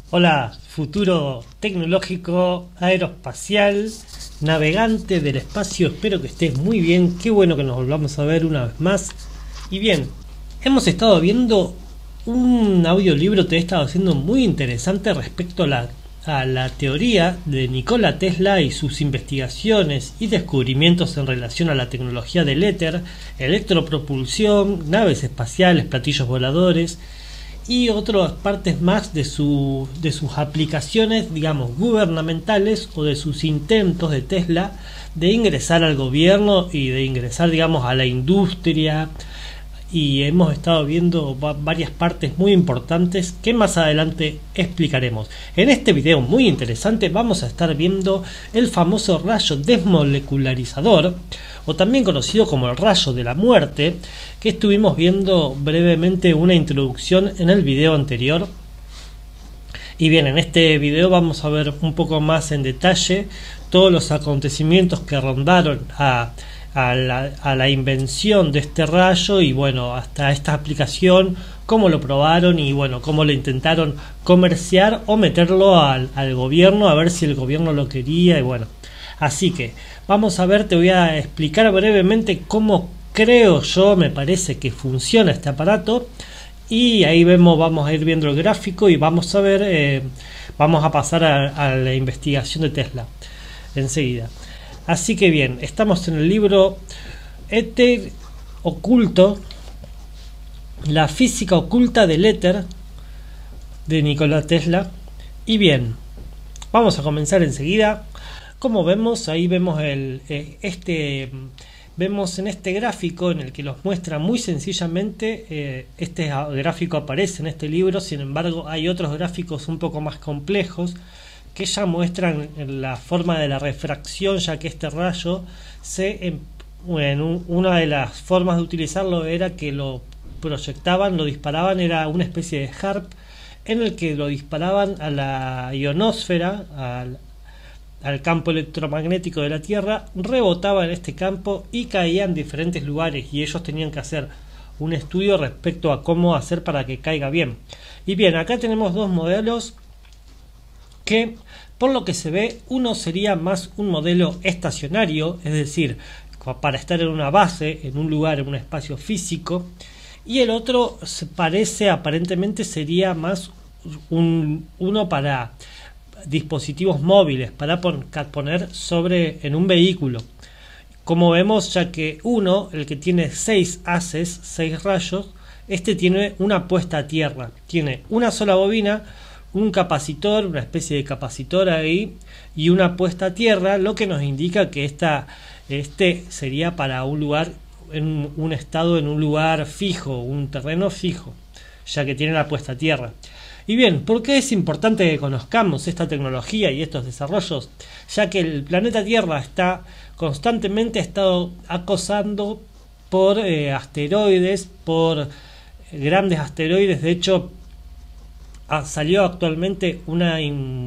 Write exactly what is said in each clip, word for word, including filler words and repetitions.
Hola, futuro tecnológico, aeroespacial, navegante del espacio, espero que estés muy bien, qué bueno que nos volvamos a ver una vez más. Y bien, hemos estado viendo un audiolibro que he estado haciendo muy interesante respecto a la, a la teoría de Nikola Tesla y sus investigaciones y descubrimientos en relación a la tecnología del éter, electropropulsión, naves espaciales, platillos voladores y otras partes más de, su, de sus aplicaciones, digamos, gubernamentales o de sus intentos de Tesla de ingresar al gobierno y de ingresar, digamos, a la industria. Y hemos estado viendo varias partes muy importantes que más adelante explicaremos. En este video muy interesante vamos a estar viendo el famoso rayo desmolecularizador, o también conocido como el rayo de la muerte, que estuvimos viendo brevemente una introducción en el video anterior. Y bien, en este video vamos a ver un poco más en detalle todos los acontecimientos que rondaron a A la, a la invención de este rayo y bueno, hasta esta aplicación, cómo lo probaron y bueno, cómo lo intentaron comerciar o meterlo al, al gobierno, a ver si el gobierno lo quería y bueno. Así que vamos a ver, te voy a explicar brevemente cómo creo yo, me parece que funciona este aparato y ahí vemos, vamos a ir viendo el gráfico y vamos a ver, eh, vamos a pasar a, a la investigación de Tesla enseguida. Así que bien, estamos en el libro Éter oculto, la física oculta del éter de Nikola Tesla. Y bien, vamos a comenzar enseguida. Como vemos, ahí vemos el eh, este vemos en este gráfico en el que los muestra muy sencillamente. Eh, este gráfico aparece en este libro, sin embargo hay otros gráficos un poco más complejos que ya muestran la forma de la refracción, ya que este rayo se, en, bueno, una de las formas de utilizarlo era que lo proyectaban, lo disparaban, era una especie de harp en el que lo disparaban a la ionosfera, al, al campo electromagnético de la Tierra, rebotaba en este campo y caía en diferentes lugares y ellos tenían que hacer un estudio respecto a cómo hacer para que caiga bien. Y bien, acá tenemos dos modelos que por lo que se ve uno sería más un modelo estacionario, es decir, para estar en una base, en un lugar, en un espacio físico, y el otro se parece, aparentemente sería más un, uno para dispositivos móviles, para pon, poner sobre en un vehículo. Como vemos, ya que uno, el que tiene seis haces, seis rayos, este tiene una puesta a tierra, tiene una sola bobina, un capacitor, una especie de capacitor ahí y una puesta a tierra, lo que nos indica que esta, este sería para un lugar, en un estado en un lugar fijo, un terreno fijo, ya que tiene la puesta a tierra. Y bien, ¿por qué es importante que conozcamos esta tecnología y estos desarrollos? Ya que el planeta Tierra está constantemente estado acosando por eh, asteroides, por grandes asteroides. De hecho, Ah, salió actualmente una,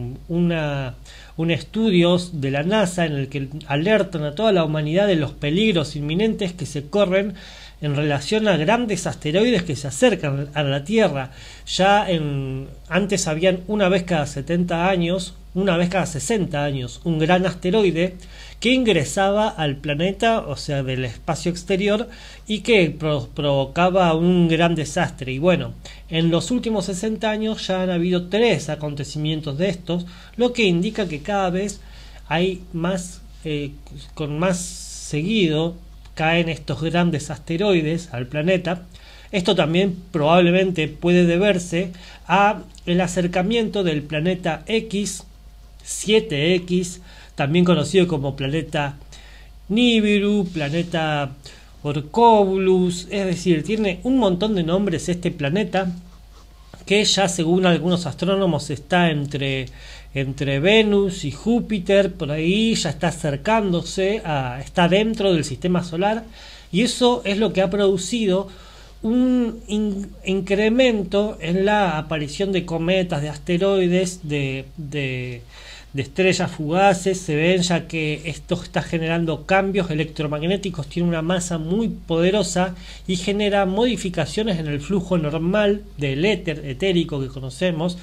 una, un estudio de la NASA en el que alertan a toda la humanidad de los peligros inminentes que se corren en relación a grandes asteroides que se acercan a la Tierra. Ya en, antes habían una vez cada setenta años, una vez cada sesenta años, un gran asteroide que ingresaba al planeta, o sea, del espacio exterior, y que pro provocaba un gran desastre. Y bueno, en los últimos sesenta años ya han habido tres acontecimientos de estos, lo que indica que cada vez hay más, eh, con más seguido, caen estos grandes asteroides al planeta. Esto también probablemente puede deberse a el acercamiento del planeta X, siete X, también conocido como planeta Nibiru, planeta Orcobulus, es decir, tiene un montón de nombres este planeta, que ya según algunos astrónomos está entre, entre Venus y Júpiter, por ahí ya está acercándose, a, está dentro del sistema solar, y eso es lo que ha producido un in, incremento en la aparición de cometas, de asteroides, de, de, de estrellas fugaces. Se ven ya que esto está generando cambios electromagnéticos, tiene una masa muy poderosa y genera modificaciones en el flujo normal del éter etérico que conocemos.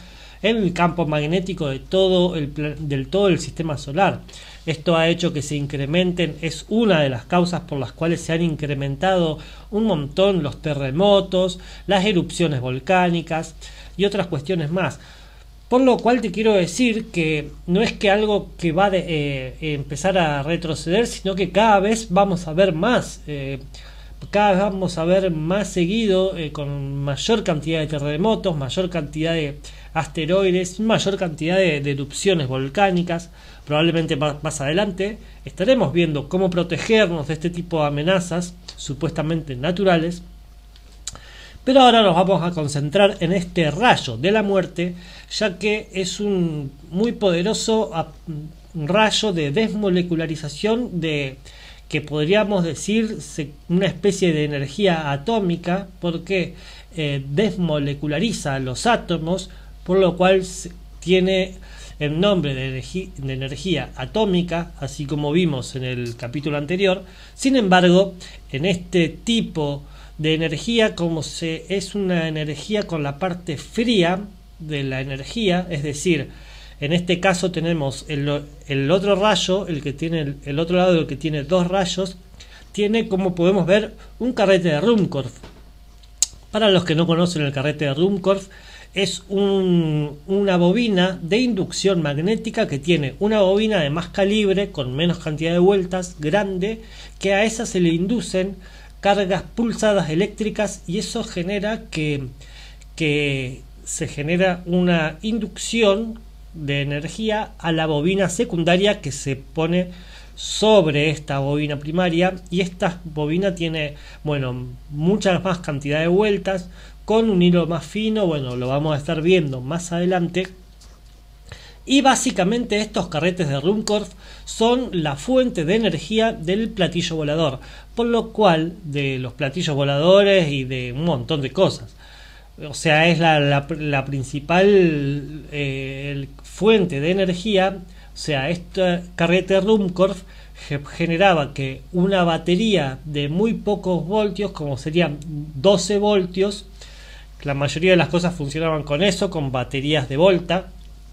en el campo magnético de todo el, del todo el sistema solar. Esto ha hecho que se incrementen, es una de las causas por las cuales se han incrementado un montón los terremotos, las erupciones volcánicas y otras cuestiones más. Por lo cual te quiero decir que no es que algo que va a eh, empezar a retroceder, sino que cada vez vamos a ver más, eh, cada vez vamos a ver más seguido, eh, con mayor cantidad de terremotos, mayor cantidad de asteroides, mayor cantidad de, de erupciones volcánicas. Probablemente más, más adelante estaremos viendo cómo protegernos de este tipo de amenazas supuestamente naturales. Pero ahora nos vamos a concentrar en este rayo de la muerte, ya que es un muy poderoso rayo de desmolecularización, de que podríamos decir una especie de energía atómica, porque eh, desmoleculariza los átomos, por lo cual tiene el nombre de, de energía atómica, así como vimos en el capítulo anterior. Sin embargo, en este tipo de energía, como se es una energía con la parte fría de la energía, es decir, en este caso tenemos el, el otro rayo, el que tiene el, el otro lado, el que tiene dos rayos, tiene, como podemos ver, un carrete de Ruhmkorff. Para los que no conocen el carrete de Ruhmkorff, es un, una bobina de inducción magnética que tiene una bobina de más calibre, con menos cantidad de vueltas, grande, que a esa se le inducen cargas pulsadas eléctricas, y eso genera que, que se genera una inducción de energía a la bobina secundaria que se pone sobre esta bobina primaria, y esta bobina tiene, bueno, mucha más cantidad de vueltas, con un hilo más fino. Bueno, lo vamos a estar viendo más adelante. Y básicamente estos carretes de Ruhmkorff son la fuente de energía del platillo volador, por lo cual de los platillos voladores y de un montón de cosas. O sea, es la, la, la principal eh, fuente de energía. O sea, este carrete de Ruhmkorff generaba que una batería de muy pocos voltios, como serían doce voltios, la mayoría de las cosas funcionaban con eso, con baterías de volta.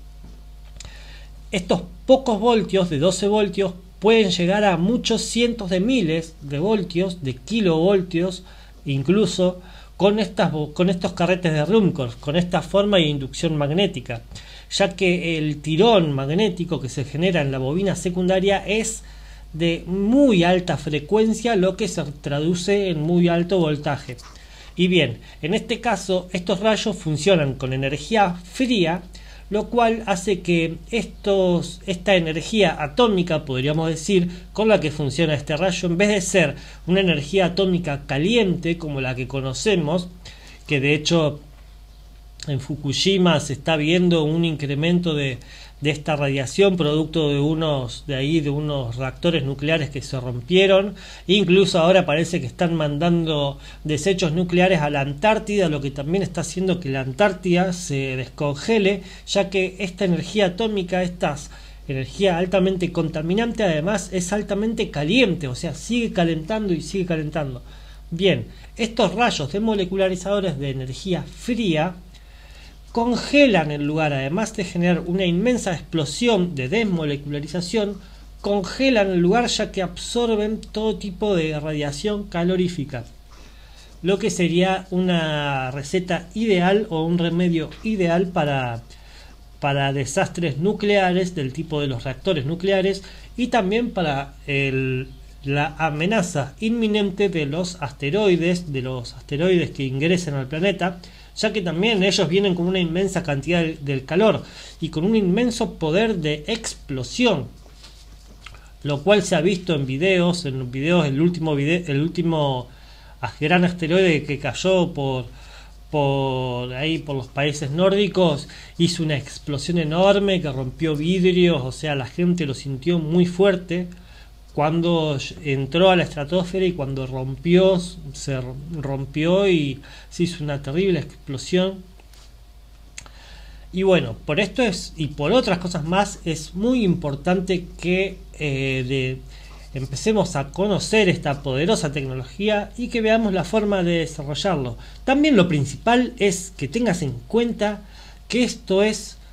Estos pocos voltios de doce voltios pueden llegar a muchos cientos de miles de voltios, de kilovoltios, incluso con, estas, con estos carretes de Ruhmkorff, con esta forma de inducción magnética, ya que el tirón magnético que se genera en la bobina secundaria es de muy alta frecuencia, lo que se traduce en muy alto voltaje. Y bien, en este caso estos rayos funcionan con energía fría, lo cual hace que estos, esta energía atómica, podríamos decir, con la que funciona este rayo, en vez de ser una energía atómica caliente como la que conocemos, que de hecho en Fukushima se está viendo un incremento de, de esta radiación producto de unos de ahí de unos reactores nucleares que se rompieron. Incluso ahora parece que están mandando desechos nucleares a la Antártida, lo que también está haciendo que la Antártida se descongele, ya que esta energía atómica, esta energía altamente contaminante, además es altamente caliente, o sea, sigue calentando y sigue calentando. Bien, estos rayos desmolecularizadores de energía fría congelan el lugar, además de generar una inmensa explosión de desmolecularización, congelan el lugar, ya que absorben todo tipo de radiación calorífica, lo que sería una receta ideal o un remedio ideal para, para desastres nucleares del tipo de los reactores nucleares, y también para el, la amenaza inminente de los asteroides, de los asteroides que ingresen al planeta, ya que también ellos vienen con una inmensa cantidad del calor y con un inmenso poder de explosión, lo cual se ha visto en videos, en videos el último video, el último gran asteroide que cayó por por ahí por los países nórdicos, hizo una explosión enorme que rompió vidrios, o sea, la gente lo sintió muy fuerte cuando entró a la estratosfera, y cuando rompió, se rompió y se hizo una terrible explosión. Y bueno, por esto es, y por otras cosas más, es muy importante que eh, de, empecemos a conocer esta poderosa tecnología y que veamos la forma de desarrollarlo. También lo principal es que tengas en cuenta que esto es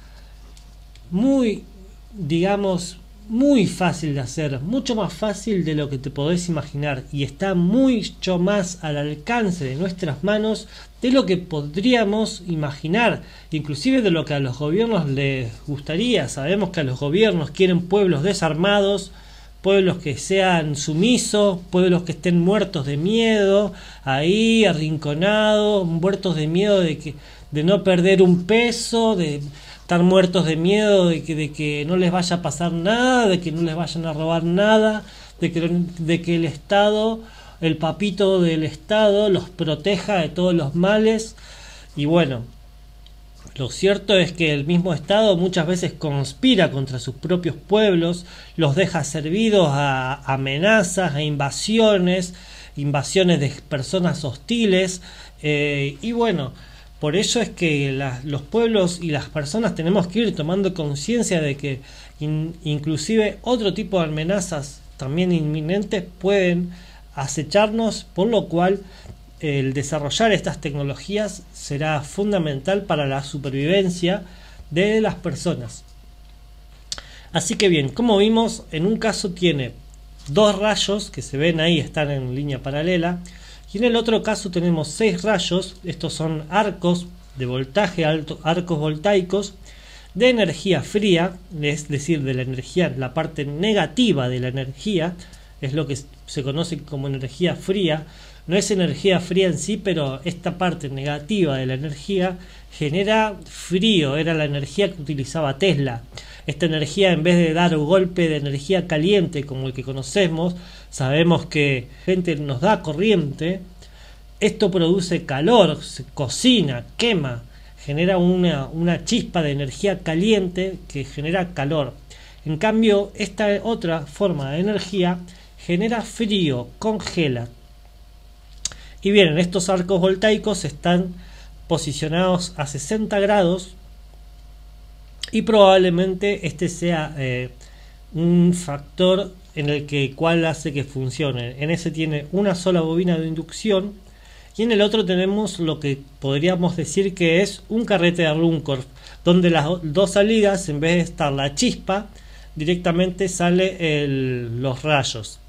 muy, digamos, muy fácil de hacer, mucho más fácil de lo que te podés imaginar, y está mucho más al alcance de nuestras manos de lo que podríamos imaginar, inclusive de lo que a los gobiernos les gustaría. Sabemos que a los gobiernos quieren pueblos desarmados, pueblos que sean sumisos, pueblos que estén muertos de miedo, ahí arrinconados, muertos de miedo de que de no perder un peso, de estar muertos de miedo de que, de que no les vaya a pasar nada, de que no les vayan a robar nada, de que, de que el Estado, el papito del Estado, los proteja de todos los males. Y bueno, lo cierto es que el mismo Estado muchas veces conspira contra sus propios pueblos, los deja servidos a amenazas, a invasiones, invasiones de personas hostiles, eh, y bueno, por eso es que la, los pueblos y las personas tenemos que ir tomando conciencia de que in, inclusive otro tipo de amenazas también inminentes pueden acecharnos, por lo cual el desarrollar estas tecnologías será fundamental para la supervivencia de las personas. Así que bien, como vimos, en un caso tiene dos rayos que se ven ahí, están en línea paralela, y en el otro caso tenemos seis rayos. Estos son arcos de voltaje alto, arcos voltaicos de energía fría, es decir, de la energía, la parte negativa de la energía, es lo que se conoce como energía fría. No es energía fría en sí, pero esta parte negativa de la energía genera frío, era la energía que utilizaba Tesla. Esta energía, en vez de dar un golpe de energía caliente como el que conocemos, sabemos que gente nos da corriente, esto produce calor, se cocina, quema, genera una, una chispa de energía caliente que genera calor. En cambio, esta otra forma de energía genera frío, congela. Y bien, estos arcos voltaicos están posicionados a sesenta grados y probablemente este sea eh, un factor en el que cual hace que funcione. En ese tiene una sola bobina de inducción y en el otro tenemos lo que podríamos decir que es un carrete de Runcorf, donde las dos salidas, en vez de estar la chispa, directamente sale el, los rayos.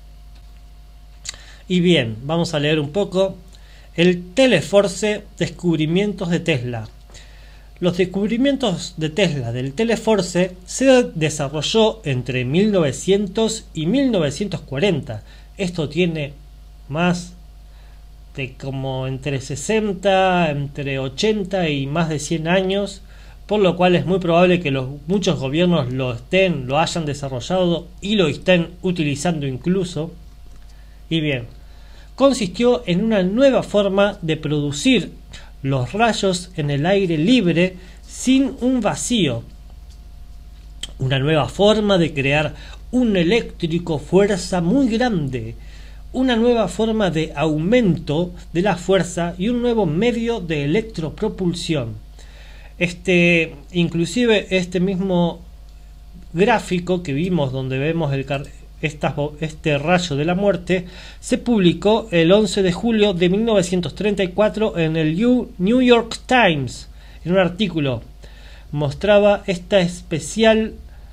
Y bien, vamos a leer un poco. El Teleforce, descubrimientos de Tesla. Los descubrimientos de Tesla del Teleforce se desarrolló entre mil novecientos y mil novecientos cuarenta. Esto tiene más de como entre sesenta, entre ochenta y más de cien años, por lo cual es muy probable que los, muchos gobiernos lo estén, lo hayan desarrollado y lo estén utilizando incluso. Y bien, consistió en una nueva forma de producir los rayos en el aire libre sin un vacío. Una nueva forma de crear un eléctrico fuerza muy grande. Una nueva forma de aumento de la fuerza y un nuevo medio de electropropulsión. Este, inclusive este mismo gráfico que vimos donde vemos el Esta, este rayo de la muerte se publicó el once de julio de mil novecientos treinta y cuatro en el New York Times. En un artículo mostraba esta especial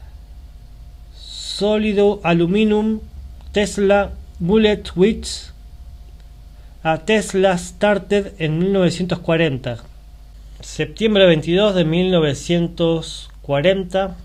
sólido aluminum Tesla Bullet Witch a Tesla Started en mil novecientos cuarenta. Septiembre veintidós de mil novecientos cuarenta.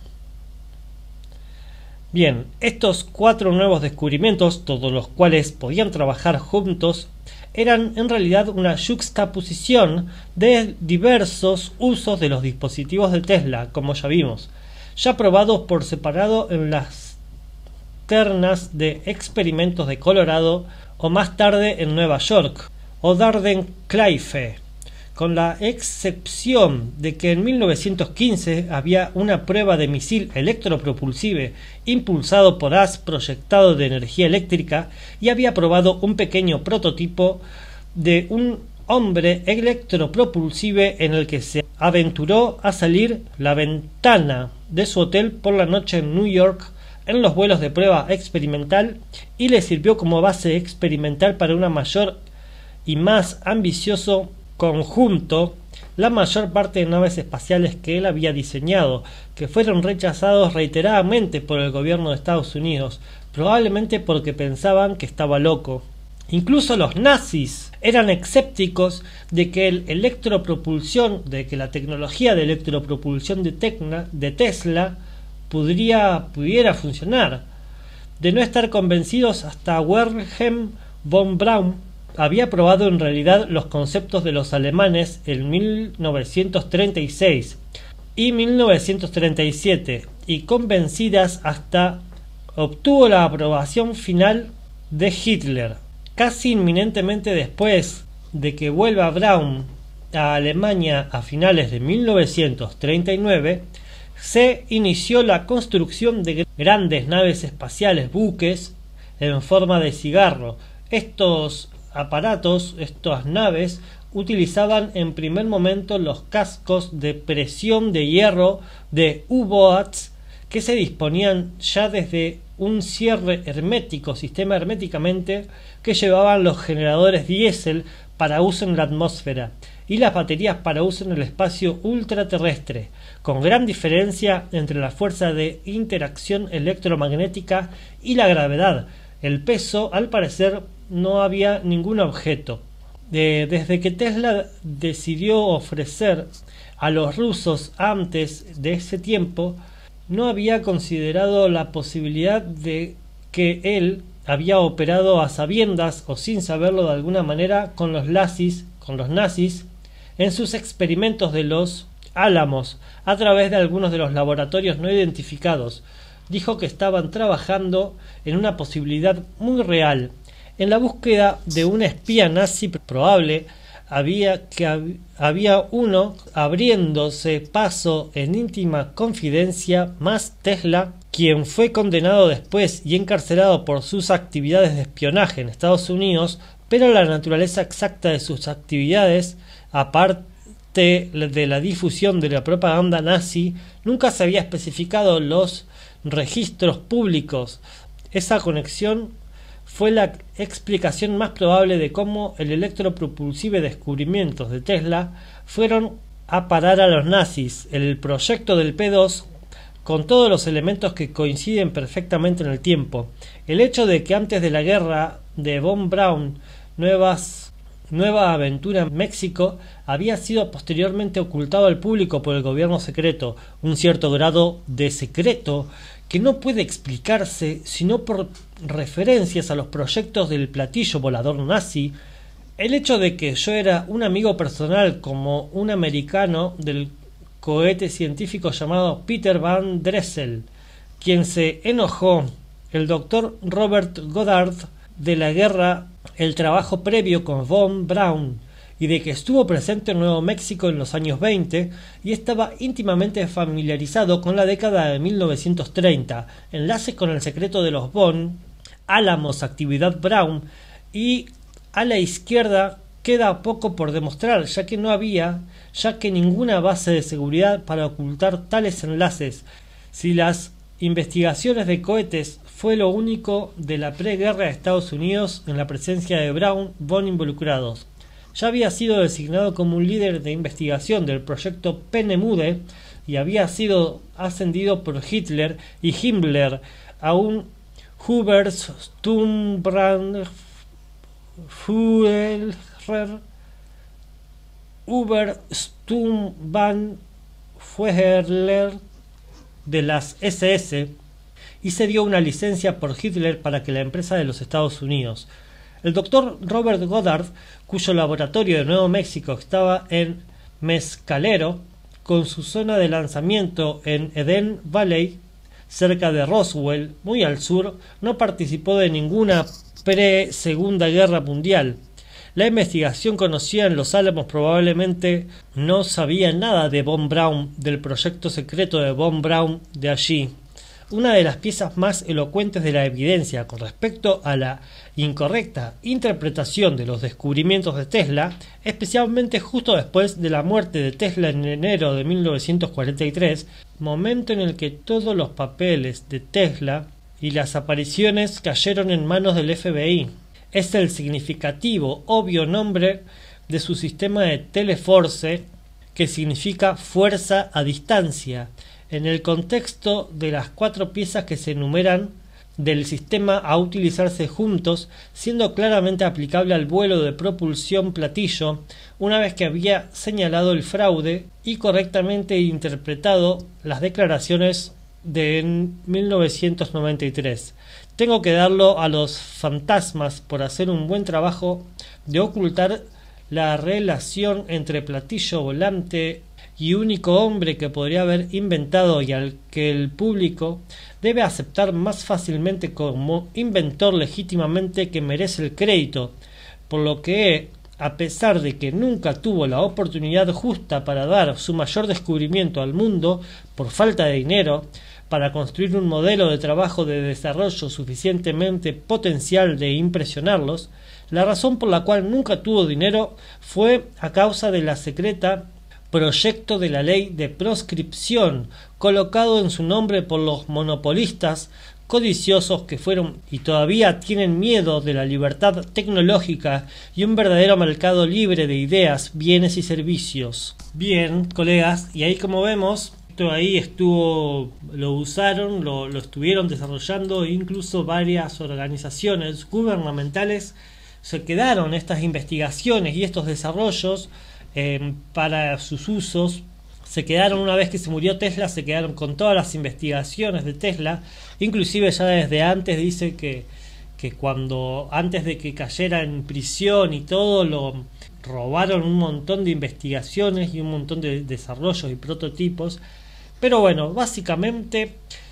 Bien, estos cuatro nuevos descubrimientos, todos los cuales podían trabajar juntos, eran en realidad una yuxtaposición de diversos usos de los dispositivos de Tesla, como ya vimos, ya probados por separado en las ternas de experimentos de Colorado o más tarde en Nueva York o Darden-Clayfe, con la excepción de que en mil novecientos quince había una prueba de misil electropropulsive impulsado por haz proyectado de energía eléctrica y había probado un pequeño prototipo de un hombre electropropulsive en el que se aventuró a salir la ventana de su hotel por la noche en New York en los vuelos de prueba experimental y le sirvió como base experimental para una mayor y más ambicioso conjunto la mayor parte de naves espaciales que él había diseñado, que fueron rechazados reiteradamente por el gobierno de Estados Unidos, probablemente porque pensaban que estaba loco. Incluso los nazis eran escépticos de que el electropropulsión, de que la tecnología de electropropulsión de, Tecna, de Tesla pudiera, pudiera funcionar. De no estar convencidos, hasta Wilhelm von Braun había probado en realidad los conceptos de los alemanes en mil novecientos treinta y seis y mil novecientos treinta y siete, y convencidas hasta obtuvo la aprobación final de Hitler. Casi inminentemente después de que vuelva Braun a Alemania a finales de mil novecientos treinta y nueve, se inició la construcción de grandes naves espaciales, buques en forma de cigarro. Estos aparatos, estas naves, utilizaban en primer momento los cascos de presión de hierro de U-Boats que se disponían ya desde un cierre hermético, sistema herméticamente, que llevaban los generadores diésel para uso en la atmósfera y las baterías para uso en el espacio ultraterrestre, con gran diferencia entre la fuerza de interacción electromagnética y la gravedad. El peso, al parecer, no había ningún objeto. De, desde que Tesla decidió ofrecer a los rusos antes de ese tiempo, no había considerado la posibilidad de que él había operado a sabiendas o sin saberlo de alguna manera con los nazis, con los nazis en sus experimentos de los Álamos a través de algunos de los laboratorios no identificados. Dijo que estaban trabajando en una posibilidad muy real, en la búsqueda de un espía nazi probable. Había que hab, había uno abriéndose paso en íntima confidencia, más Tesla, quien fue condenado después y encarcelado por sus actividades de espionaje en Estados Unidos, pero la naturaleza exacta de sus actividades, aparte de la difusión de la propaganda nazi, nunca se había especificado los registros públicos. Esa conexión fue la explicación más probable de cómo el electropropulsive descubrimientos de Tesla fueron a parar a los nazis. El proyecto del P dos, con todos los elementos que coinciden perfectamente en el tiempo. El hecho de que antes de la guerra de von Braun, nuevas, nueva aventura en México, había sido posteriormente ocultado al público por el gobierno secreto, un cierto grado de secreto que no puede explicarse sino por referencias a los proyectos del platillo volador nazi, el hecho de que yo era un amigo personal como un americano del cohete científico llamado Peter Van Dressel, quien se enojó, el doctor Robert Goddard, de la guerra, el trabajo previo con von Braun, y de que estuvo presente en Nuevo México en los años veinte y estaba íntimamente familiarizado con la década de mil novecientos treinta, enlaces con el secreto de los Von, Álamos, actividad Braun, y a la izquierda queda poco por demostrar, ya que no había, ya que ninguna base de seguridad para ocultar tales enlaces. Si las investigaciones de cohetes fue lo único de la preguerra de Estados Unidos en la presencia de Braun, Von involucrados. Ya había sido designado como un líder de investigación del proyecto Peenemünde y había sido ascendido por Hitler y Himmler a un Obersturmbannführer Obersturmbannführer de las S S y se dio una licencia por Hitler para que la empresa de los Estados Unidos. El doctor Robert Goddard, cuyo laboratorio de Nuevo México estaba en Mescalero, con su zona de lanzamiento en Eden Valley, cerca de Roswell, muy al sur, no participó de ninguna pre-Segunda Guerra Mundial. La investigación conocida en Los Álamos probablemente no sabía nada de von Braun, del proyecto secreto de von Braun de allí. Una de las piezas más elocuentes de la evidencia con respecto a la incorrecta interpretación de los descubrimientos de Tesla, especialmente justo después de la muerte de Tesla en enero de mil novecientos cuarenta y tres, momento en el que todos los papeles de Tesla y las apariciones cayeron en manos del F B I. Es el significativo, obvio nombre de su sistema de Teleforce, que significa fuerza a distancia, en el contexto de las cuatro piezas que se enumeran del sistema a utilizarse juntos, siendo claramente aplicable al vuelo de propulsión platillo, una vez que había señalado el fraude y correctamente interpretado las declaraciones de mil novecientos noventa y tres. Tengo que darlo a los fantasmas por hacer un buen trabajo de ocultar la relación entre platillo volante y único hombre que podría haber inventado y al que el público debe aceptar más fácilmente como inventor legítimamente que merece el crédito, por lo que, a pesar de que nunca tuvo la oportunidad justa para dar su mayor descubrimiento al mundo por falta de dinero, para construir un modelo de trabajo de desarrollo suficientemente potencial de impresionarlos, la razón por la cual nunca tuvo dinero fue a causa de la secreta proyecto de la ley de proscripción colocado en su nombre por los monopolistas codiciosos que fueron y todavía tienen miedo de la libertad tecnológica y un verdadero mercado libre de ideas, bienes y servicios. Bien, colegas, y ahí como vemos, esto ahí estuvo, lo usaron, lo, lo estuvieron desarrollando, incluso varias organizaciones gubernamentales se quedaron estas investigaciones y estos desarrollos eh, para sus usos. Se quedaron, una vez que se murió Tesla, se quedaron con todas las investigaciones de Tesla. Inclusive ya desde antes dice que, que cuando antes de que cayera en prisión y todo, lo robaron un montón de investigaciones y un montón de desarrollos y prototipos. Pero bueno, básicamente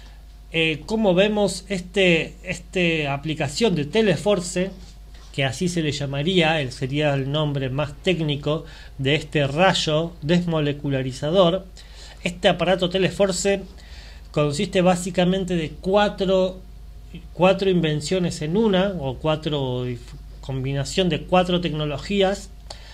eh, como vemos este, este aplicación de Teleforce, que así se le llamaría, el, sería el nombre más técnico de este rayo desmolecularizador. Este aparato Teleforce consiste básicamente de cuatro, cuatro invenciones en una, o cuatro combinación de cuatro tecnologías.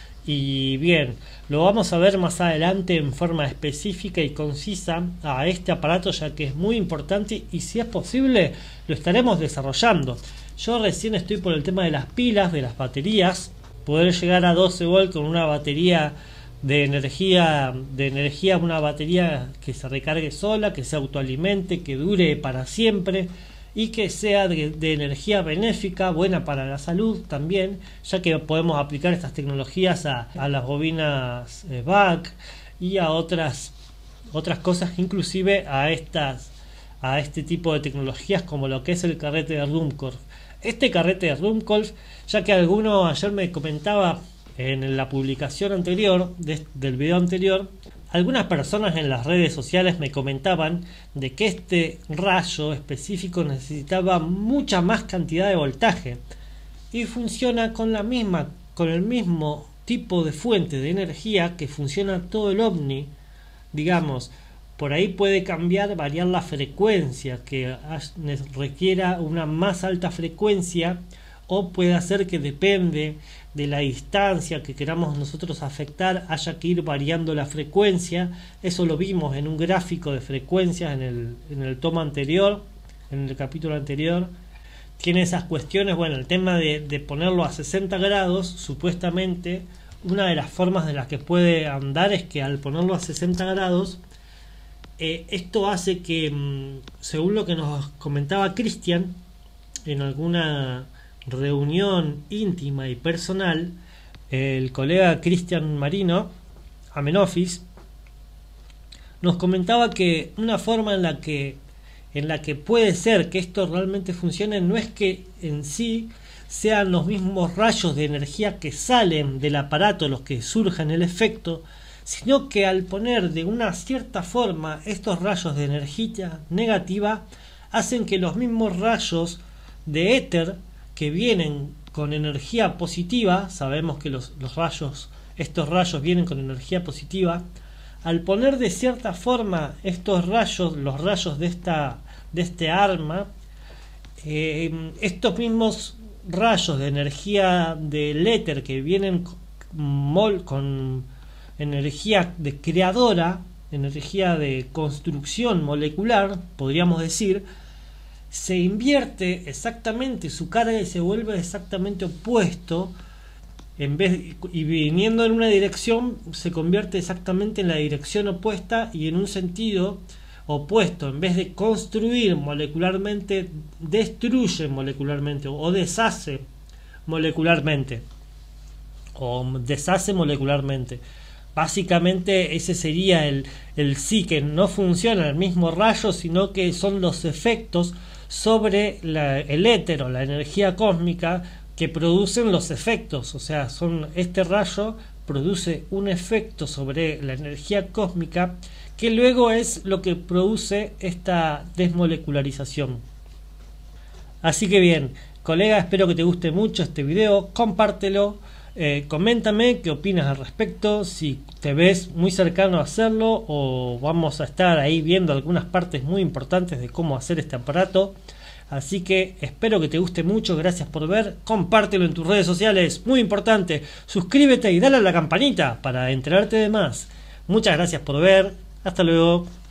Y bien, lo vamos a ver más adelante en forma específica y concisa a este aparato, ya que es muy importante y si es posible lo estaremos desarrollando. Yo recién estoy por el tema de las pilas, de las baterías, poder llegar a doce volts con una batería de energía, de energía, una batería que se recargue sola, que se autoalimente, que dure para siempre y que sea de, de energía benéfica, buena para la salud también, ya que podemos aplicar estas tecnologías a, a las bobinas eh, B A C y a otras otras cosas, inclusive a estas a este tipo de tecnologías como lo que es el carrete de Ruhmkorff. Este carrete de Ruhmkorff, ya que alguno ayer me comentaba en la publicación anterior de, del video anterior, algunas personas en las redes sociales me comentaban de que este rayo específico necesitaba mucha más cantidad de voltaje y funciona con la misma, con el mismo tipo de fuente de energía que funciona todo el OVNI. Digamos, por ahí puede cambiar, variar la frecuencia, que requiera una más alta frecuencia, o puede hacer que depende de la distancia que queramos nosotros afectar, haya que ir variando la frecuencia. Eso lo vimos en un gráfico de frecuencias en el, en el toma anterior, en el capítulo anterior. Tiene esas cuestiones. Bueno, el tema de, de ponerlo a sesenta grados, supuestamente, una de las formas de las que puede andar es que al ponerlo a sesenta grados, eh, esto hace que, según lo que nos comentaba Cristian, en alguna reunión íntima y personal, el colega Cristian Marino Amenofis nos comentaba que una forma en la que en la que puede ser que esto realmente funcione no es que en sí sean los mismos rayos de energía que salen del aparato los que surjan el efecto, sino que al poner de una cierta forma estos rayos de energía negativa hacen que los mismos rayos de éter que vienen con energía positiva, sabemos que los, los rayos, estos rayos vienen con energía positiva, al poner de cierta forma estos rayos, los rayos de esta de este arma, eh, estos mismos rayos de energía del éter que vienen con, con energía de creadora, energía de construcción molecular, podríamos decir, se invierte exactamente su carga y se vuelve exactamente opuesto en vez y viniendo en una dirección se convierte exactamente en la dirección opuesta y en un sentido opuesto. En vez de construir molecularmente, destruye molecularmente o deshace molecularmente o deshace molecularmente. Básicamente ese sería el, el sí, que no funciona el mismo rayo, sino que son los efectos sobre la, el éter o la energía cósmica que producen los efectos. O sea, son este rayo produce un efecto sobre la energía cósmica que luego es lo que produce esta desmolecularización. Así que bien, colega, espero que te guste mucho este video, compártelo, eh, coméntame qué opinas al respecto, si te ves muy cercano a hacerlo o vamos a estar ahí viendo algunas partes muy importantes de cómo hacer este aparato. Así que espero que te guste mucho, gracias por ver, compártelo en tus redes sociales, muy importante, suscríbete y dale a la campanita para enterarte de más. Muchas gracias por ver, hasta luego.